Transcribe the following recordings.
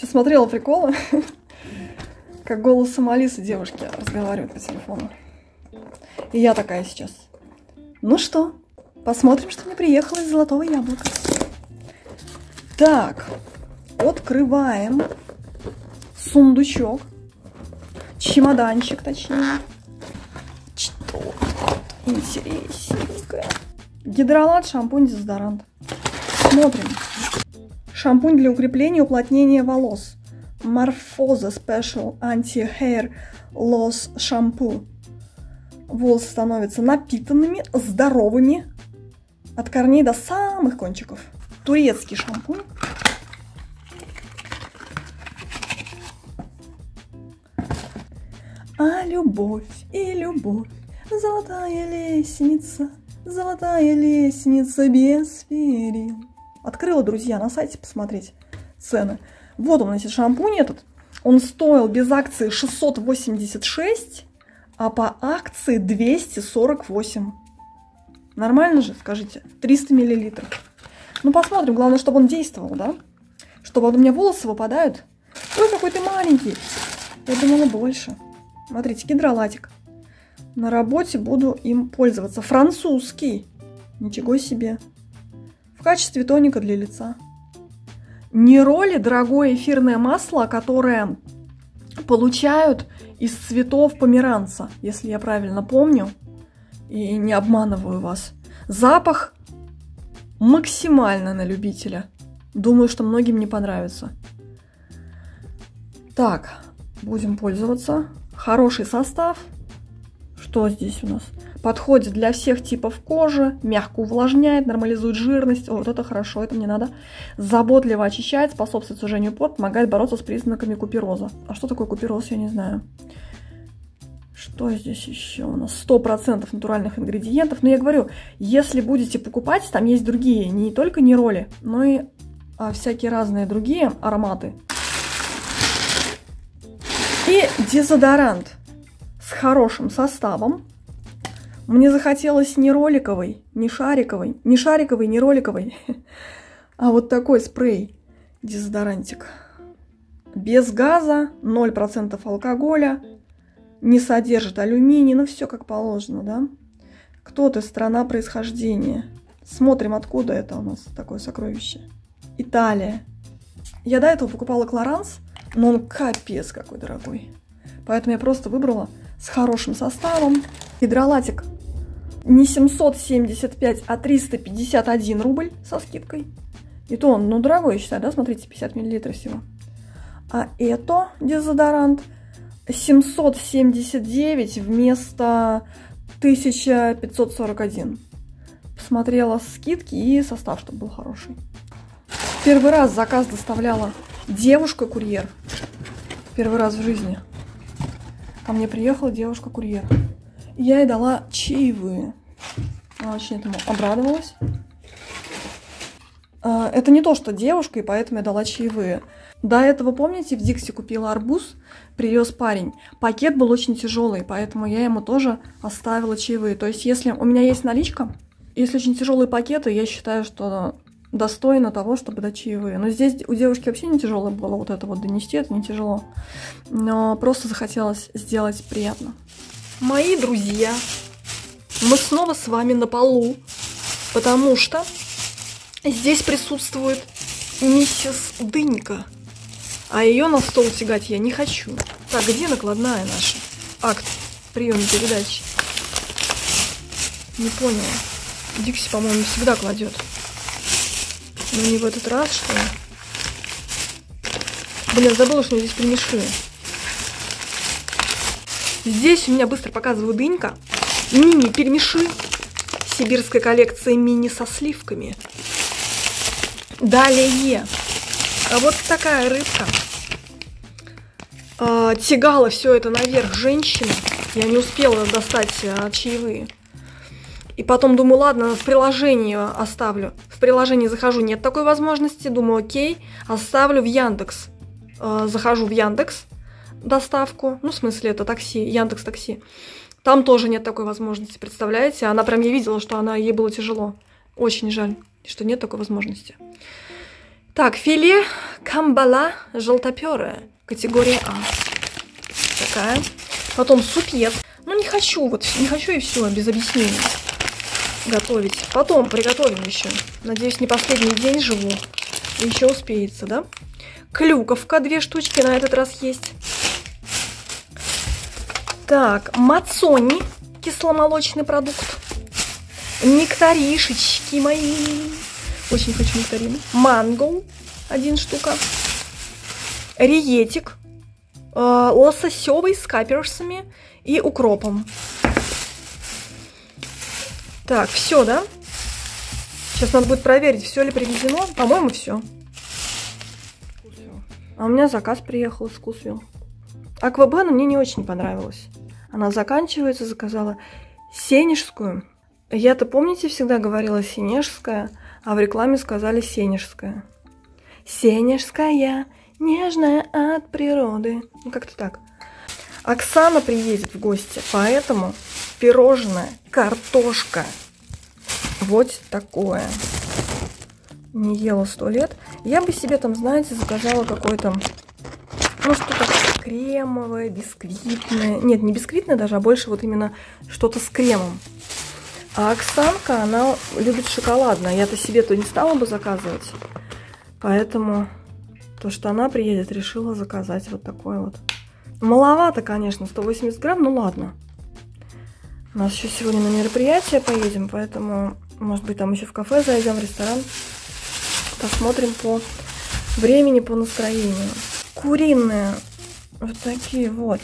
Сейчас смотрела приколы, как голосом Алисы девушки разговаривают по телефону. И я такая сейчас. Ну что, посмотрим, что мне приехало из Золотого Яблока. Так, открываем сундучок. Чемоданчик, точнее. Что тут интересненькое? Гидролат, шампунь, дезодорант. Смотрим. Шампунь для укрепления и уплотнения волос. Морфоза Special Anti-Hair Loss Shampoo. Волосы становятся напитанными, здоровыми. От корней до самых кончиков. Турецкий шампунь. А любовь и любовь. Золотая лестница без перил. Открыла, друзья, на сайте посмотреть цены. Вот он, значит, шампунь этот. Он стоил без акции 686, а по акции 248. Нормально же, скажите? 300 миллилитров. Ну, посмотрим. Главное, чтобы он действовал, да? Чтобы у меня волосы выпадают. Ой, какой ты маленький. Я думала, больше. Смотрите, гидролатик. На работе буду им пользоваться. Французский. Ничего себе. В качестве тоника для лица. Нероли — дорогое эфирное масло, которое получают из цветов померанца, если я правильно помню и не обманываю вас. Запах максимально на любителя. Думаю, что многим не понравится. Так, будем пользоваться. Хороший состав. Что здесь у нас? Подходит для всех типов кожи, мягко увлажняет, нормализует жирность. О, вот это хорошо, это мне надо. Заботливо очищает, способствует сужению пор, помогает бороться с признаками купероза. А что такое купероз, я не знаю. Что здесь еще у нас? 100% натуральных ингредиентов. Но я говорю, если будете покупать, там есть другие, не только нероли, но и всякие разные другие ароматы. И дезодорант с хорошим составом. Мне захотелось не роликовый, не шариковый, не роликовый, а вот такой спрей, дезодорантик. Без газа, 0% алкоголя, не содержит алюминий, ну все как положено, да? Кто ты, страна происхождения? Смотрим, откуда это у нас такое сокровище. Италия. Я до этого покупала Клоранс, но он капец какой дорогой. Поэтому я просто выбрала с хорошим составом. Гидролатик не 775, а 351 рубль со скидкой. И то он, ну, дорогой, я считаю, да? Смотрите, 50 мл всего. А это дезодорант 779 вместо 1541. Посмотрела скидки и состав, чтобы был хороший. Первый раз заказ доставляла девушка-курьер. Первый раз в жизни. Ко мне приехала девушка-курьер. Я ей дала чаевые. Она очень этому обрадовалась. Это не то, что девушка, и поэтому я дала чаевые. До этого, помните, в Дикси купила арбуз, привез парень. Пакет был очень тяжелый, поэтому я ему тоже оставила чаевые. То есть, если у меня есть наличка, если очень тяжелые пакеты, я считаю, что достойно того, чтобы дать чаевые. Но здесь у девушки вообще не тяжелое было вот это вот донести, это не тяжело. Но просто захотелось сделать приятно. Мои друзья, мы снова с вами на полу, потому что здесь присутствует миссис Дынька, а ее на стол тягать я не хочу. Так, где накладная наша? Акт приема передачи. Не поняла. Дикси, по-моему, всегда кладет. Но не в этот раз, что ли? Блин, забыла, что здесь примеши. Здесь у меня быстро показываю Дынька. Мини-перемеши. Сибирская коллекция мини со сливками. Далее. А вот такая рыбка. Тягала все это наверх женщина. Я не успела достать чаевые. И потом думаю, ладно, в приложении оставлю. В приложении захожу, нет такой возможности. Думаю, окей, оставлю в Яндекс. Захожу в Яндекс. Доставку, ну, в смысле, это такси, Яндекс Такси. Там тоже нет такой возможности, представляете? Она прям, я видела, что ей было тяжело. Очень жаль, что нет такой возможности. Так, филе камбала желтоперая, категория А. Такая. Потом супьет. Ну, не хочу, вот, не хочу и все, без объяснений готовить. Потом приготовим еще. Надеюсь, не последний день живу. Еще успеется, да? Клюковка, 2 штучки на этот раз есть. Так, мацони, кисломолочный продукт. Нектаришечки мои. Очень хочу нектарины. Манго, 1 штука. Риетик. Лососевый с каперсами и укропом. Так, все, да? Сейчас надо будет проверить, все ли привезено. По-моему, все. А у меня заказ приехал из Вкусвилл. Аквабена мне не очень понравилась. Она заканчивается, заказала сенежскую. Я-то, помните, всегда говорила сенежская, а в рекламе сказали сенежская. Сенежская, нежная от природы. Ну, как-то так. Оксана приедет в гости, поэтому пирожное, картошка. Вот такое. Не ела 100 лет. Я бы себе там, знаете, заказала какое-то, ну, что-то кремовое, бисквитное. Нет, не бисквитное даже, а больше вот именно что-то с кремом. А Оксанка, она любит шоколадное. Я-то себе-то не стала бы заказывать. Поэтому то, что она приедет, решила заказать вот такое вот. Маловато, конечно, 180 грамм, ну ладно. У нас еще сегодня на мероприятие поедем, поэтому, может быть, там еще в кафе зайдем, в ресторан. Посмотрим по времени, по настроению. Куриные. Вот такие вот.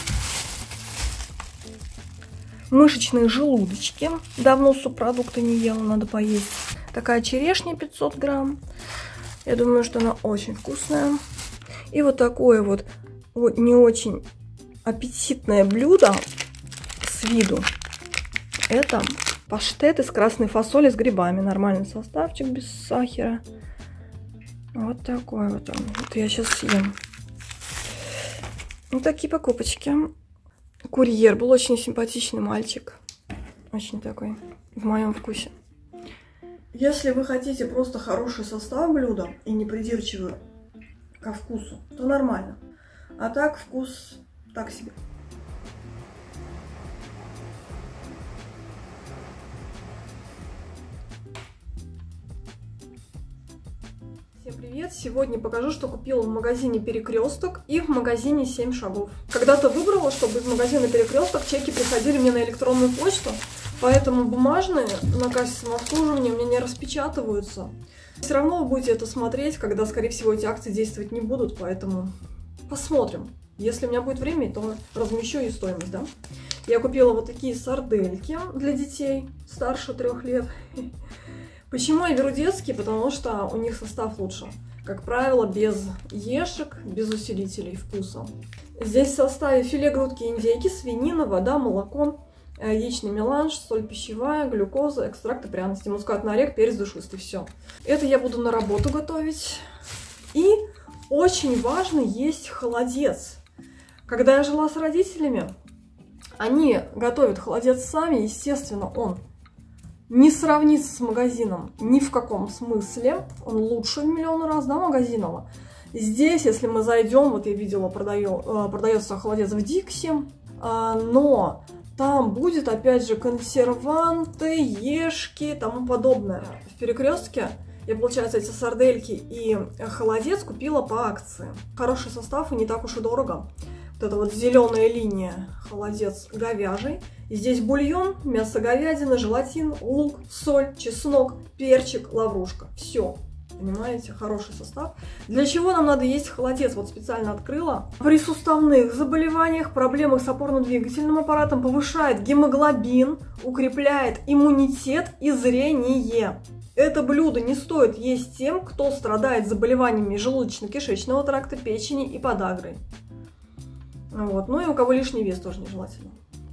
Мышечные желудочки. Давно субпродукты не ела, надо поесть. Такая черешня 500 грамм. Я думаю, что она очень вкусная. И вот такое вот не очень аппетитное блюдо с виду. Это паштет из красной фасоли с грибами. Нормальный составчик, без сахара. Вот такой вот он. Вот я сейчас съем. Вот такие покупочки. Курьер был очень симпатичный мальчик. Очень такой в моем вкусе. Если вы хотите просто хороший состав блюда и не придирчивы ко вкусу, то нормально. А так вкус так себе. Всем привет! Сегодня покажу, что купила в магазине Перекресток и в магазине 7 шагов. Когда-то выбрала, чтобы из магазина Перекресток чеки приходили мне на электронную почту, поэтому бумажные на кассе самообслуживания у меня не распечатываются. Все равно вы будете это смотреть, когда, скорее всего, эти акции действовать не будут, поэтому посмотрим. Если у меня будет время, то размещу и стоимость, да? Я купила вот такие сардельки для детей старше 3 лет. Почему я беру детские? Потому что у них состав лучше. Как правило, без ешек, без усилителей вкуса. Здесь в составе филе грудки индейки, свинина, вода, молоко, яичный меланж, соль пищевая, глюкоза, экстракты пряности, мускатный орех, перец душистый. Все. Это я буду на работу готовить. И очень важно есть холодец. Когда я жила с родителями, они готовят холодец сами, естественно, он не сравнится с магазином ни в каком смысле. Он лучше в миллион раз, да, магазинного. Здесь, если мы зайдем, вот я видела, продается холодец в Дикси, но там будет, опять же, консерванты, ешки и тому подобное. В Перекрестке я, получается, эти сардельки и холодец купила по акции. Хороший состав и не так уж и дорого. Вот эта вот зеленая линия, холодец говяжий. И здесь бульон, мясо говядины, желатин, лук, соль, чеснок, перчик, лаврушка. Все. Понимаете, хороший состав. Для чего нам надо есть холодец? Вот специально открыла. При суставных заболеваниях, проблемах с опорно-двигательным аппаратом повышает гемоглобин, укрепляет иммунитет и зрение. Это блюдо не стоит есть тем, кто страдает заболеваниями желудочно-кишечного тракта, печени и подагрой. Вот. Ну и у кого лишний вес тоже нежелательно.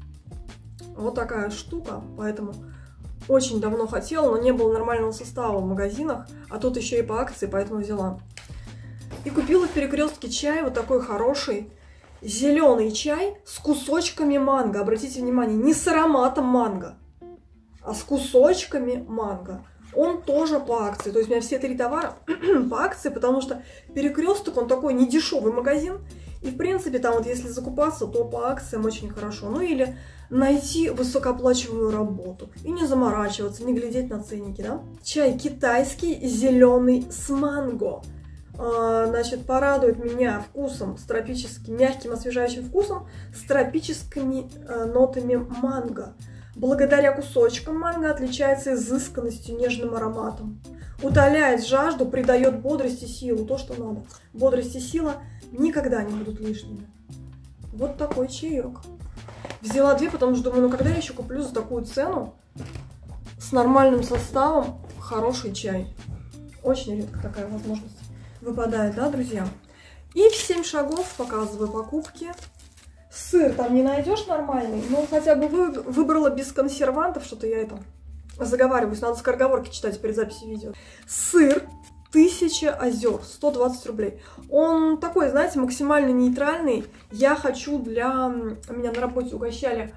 Вот такая штука, поэтому очень давно хотела, но не было нормального состава в магазинах, а тут еще и по акции, поэтому взяла. И купила в Перекрестке чай, вот такой хороший, зеленый чай с кусочками манго. Обратите внимание, не с ароматом манго, а с кусочками манго. Он тоже по акции. То есть у меня все 3 товара по акции, потому что Перекресток, он такой недешевый магазин. И, в принципе, там вот если закупаться, то по акциям очень хорошо. Ну или найти высокооплачиваемую работу. И не заморачиваться, не глядеть на ценники, да? Чай китайский, зеленый с манго. Значит, порадует меня вкусом, с тропическим, мягким, освежающим вкусом, с тропическими нотами манго. Благодаря кусочкам манго отличается изысканностью, нежным ароматом. Утоляет жажду, придает бодрость и силу, то, что надо. Бодрость и сила никогда не будут лишними. Вот такой чаек. Взяла 2, потому что думаю, ну когда я еще куплю за такую цену, с нормальным составом, хороший чай. Очень редко такая возможность выпадает, да, друзья? И в 7 шагов показываю покупки. Сыр там не найдешь нормальный, но хотя бы выбрала без консервантов, что-то я это заговариваюсь, надо скороговорки читать перед записью видео. Сыр 1000 озер, 120 рублей. Он такой, знаете, максимально нейтральный. Я хочу для... Меня на работе угощали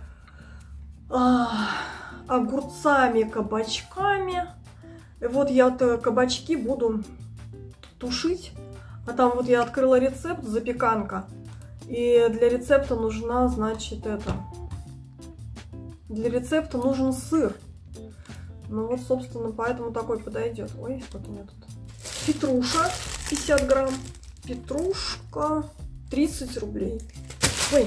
огурцами, кабачками. И вот я кабачки буду тушить. А там вот я открыла рецепт, запеканка. И для рецепта нужна, значит, Для рецепта нужен сыр. Ну вот, собственно, поэтому такой подойдет. Ой, что-то у меня тут. Петруша 50 грамм. Петрушка 30 рублей. Ой.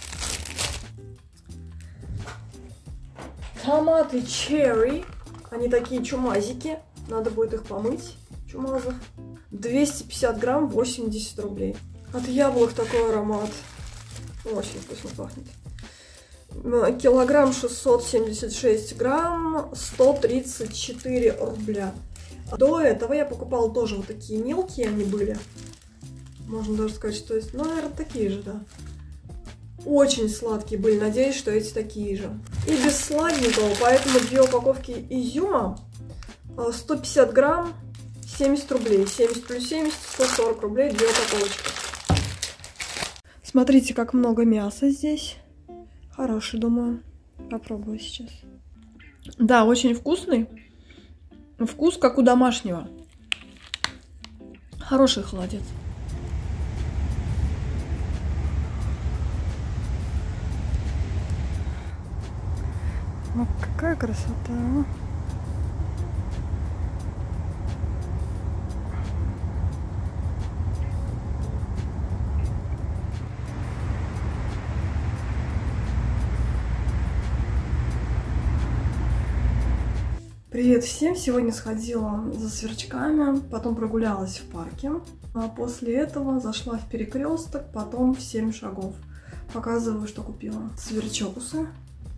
Томаты черри. Они такие чумазики. Надо будет их помыть. Чумазов. 250 грамм, 80 рублей. От яблок такой аромат. Очень вкусно пахнет. Килограмм 676 грамм, 134 рубля. До этого я покупала тоже вот такие мелкие они были. Можно даже сказать, что есть, ну, наверное, такие же, да. Очень сладкие были, надеюсь, что эти такие же. И без сладенького, поэтому 2 упаковки изюма, 150 грамм, 70 рублей. 70 плюс 70, 140 рублей, 2 упаковочки. Смотрите, как много мяса здесь. Хороший, думаю. Попробую сейчас. Да, очень вкусный. Вкус как у домашнего. Хороший холодец. Ну, какая красота. Привет всем! Сегодня сходила за сверчками, потом прогулялась в парке. А после этого зашла в Перекресток, потом в 7 шагов. Показываю, что купила. Сверчокусы.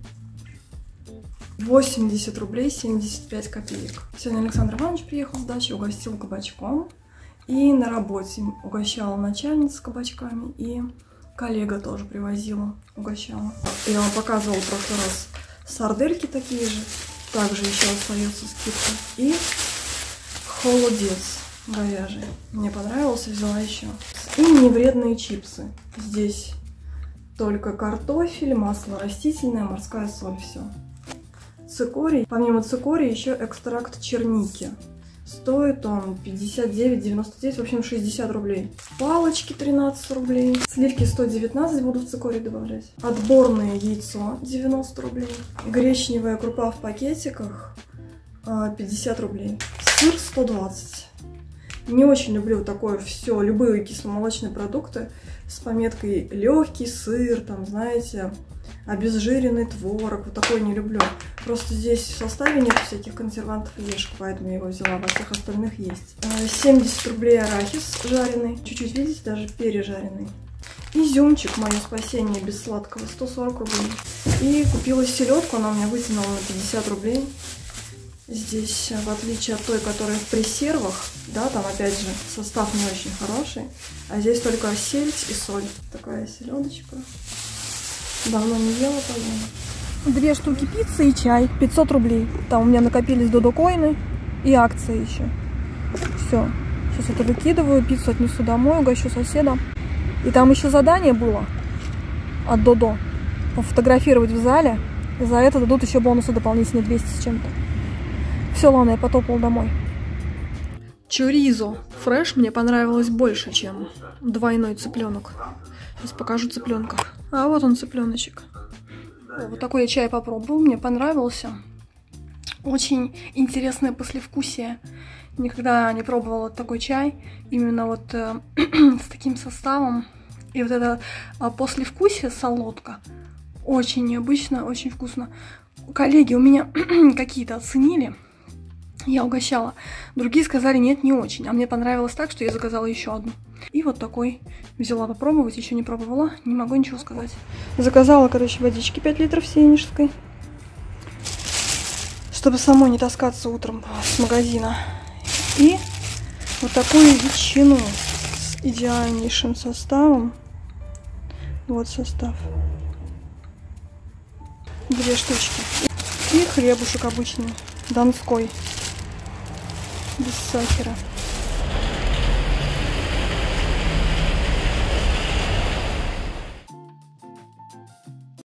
80 рублей 75 копеек. Сегодня Александр Иванович приехал с дачи, угостил кабачком. И на работе угощала начальница кабачками, и коллега тоже привозила, угощала. Я вам показывала в прошлый раз сардельки такие же. Также еще остается скидка. И холодец говяжий. Мне понравился, взяла еще. И невредные чипсы. Здесь только картофель, масло растительное, морская соль, все. Цикорий. Помимо цикория еще экстракт черники. Стоит он 59,99, в общем 60 рублей. Палочки 13 рублей. Сливки 119, буду в цикорий добавлять. Отборное яйцо 90 рублей. Гречневая крупа в пакетиках 50 рублей. Сыр 120. Не очень люблю такое все, любые кисломолочные продукты с пометкой легкий сыр, там, знаете, обезжиренный творог, вот такой не люблю. Просто здесь в составе нет всяких консервантов и лишек, поэтому я его взяла, во всех остальных есть. 70 рублей арахис жареный, чуть-чуть, видите, даже пережаренный. Изюмчик, мое спасение без сладкого, 140 рублей. И купила селедку, она у меня вытянула на 50 рублей. Здесь, в отличие от той, которая в пресервах, да, там опять же состав не очень хороший, а здесь только сельдь и соль. Такая селедочка. Давно не ела, по-моему. 2 штуки пиццы и чай, 500 рублей. Там у меня накопились додо-коины и акции еще. Все. Сейчас это выкидываю, пиццу отнесу домой, угощу соседа. И там еще задание было от Додо. Пофотографировать в зале. И за это дадут еще бонусы дополнительные 200 с чем-то. Все, ладно, я потопал домой. Чоризо фреш мне понравилось больше, чем двойной цыпленок. Сейчас покажу цыпленка. А вот он, цыпленочек. Вот такой я чай попробовал, мне понравился. Очень интересное послевкусие. Никогда не пробовала такой чай. Именно вот с таким составом. И вот это послевкусие, солодка. Очень необычно, очень вкусно. Коллеги у меня какие-то оценили. Я угощала. Другие сказали, нет, не очень. А мне понравилось так, что я заказала еще одну. И вот такой взяла попробовать. Еще не пробовала. Не могу ничего сказать. Заказала, короче, водички 5 литров сенежской. Чтобы самой не таскаться утром с магазина. И вот такую ветчину с идеальнейшим составом. Вот состав. 2 штучки. И хлебушек обычный, донской, без сахара.